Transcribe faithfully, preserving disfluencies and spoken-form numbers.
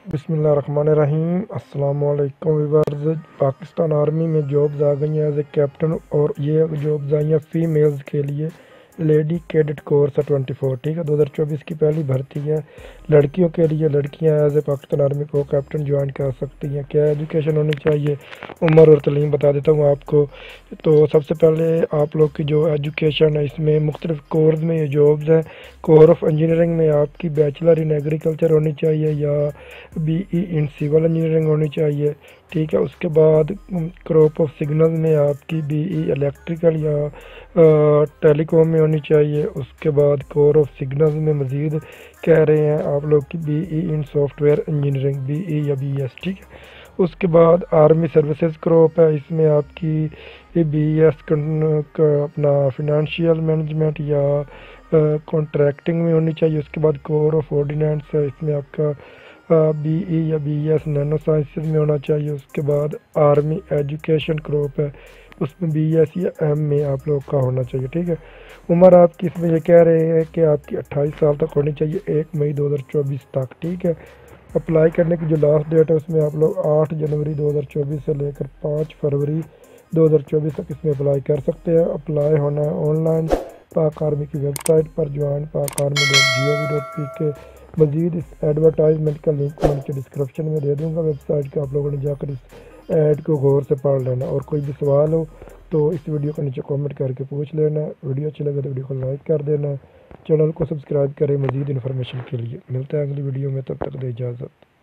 بسم اللہ الرحمن الرحیم۔ السلام علیکم ویورز۔ پاکستان آرمی میں جابز آ گئی ہیں ایز اے کیپٹن، اور یہ جابز آئی ہیں فیمیلز کے لیے، lady cadet course twenty four, ٹھیک ہے، دو ہزار چوبیس کی پہلی بھرتی ہے لڑکیوں کے لیے۔ لڑکیاں ایز اے پاکستان آرمی کو کیپٹن جوائن کر سکتی ہیں۔ کیا ایجوکیشن ہونی چاہیے، عمر اور تعلیم بتا دیتا ہوں آپ کو۔ تو سب سے پہلے آپ لوگ کی جو ایجوکیشن ہے، اس میں مختلف کورس میں یہ جابز ہیں۔ کور آف انجینئرنگ میں آپ کی بیچلر ان ایگریکلچر ہونی چاہیے یا B E in civil engineering ہونی چاہیے، ٹھیک ہے۔ اس کے بعد کراپ آف سگنل میں آپ کی بی ای الیکٹریکل یا ٹیلی کام میں ہونی چاہیے۔ اس کے بعد کور آف سگنل میں مزید کہہ رہے ہیں آپ لوگ کی B E in software engineering, B E یا بی ایس، ٹھیک ہے۔ اس کے بعد آرمی سروسز کراپ ہے، اس میں آپ کی بی ایس کا اپنا فنانشیل مینجمنٹ یا کانٹریکٹنگ میں ہونی چاہیے۔ اس کے بعد کور آف آرڈیننس ہے، اس میں آپ کا بی ای یا بی ایس نینو سائنسز میں ہونا چاہیے۔ اس کے بعد آرمی ایجوکیشن کراپ ہے، اس میں بی ایس یا ایم میں آپ لوگ کا ہونا چاہیے، ٹھیک ہے۔ عمر آپ کی اس میں یہ کہہ رہے ہیں کہ آپ کی اٹھائیس سال تک ہونی چاہیے، ایک مئی دو ہزار چوبیس تک، ٹھیک ہے۔ اپلائی کرنے کی جو لاسٹ ڈیٹ ہے، اس میں آپ لوگ آٹھ جنوری دو ہزار چوبیس سے لے کر پانچ فروری دو ہزار چوبیس تک اس میں اپلائی کر سکتے ہیں۔ اپلائی ہونا ہے آن لائن پاک آرمی کی ویب سائٹ پر، join Pak army dot G O V dot P K. مزید اس ایڈورٹائزمنٹ کا لنک میں نیچے ڈسکرپشن میں دے دوں گا ویب سائٹ کا، آپ لوگوں نے جا کر اس ایڈ کو غور سے پڑھ لینا، اور کوئی بھی سوال ہو تو اس ویڈیو کو نیچے کامنٹ کر کے پوچھ لینا۔ ویڈیو اچھی لگے تو ویڈیو کو لائک کر دینا، چینل کو سبسکرائب کریں مزید انفارمیشن کے لیے۔ ملتا ہے اگلی ویڈیو میں، تب تک دے اجازت۔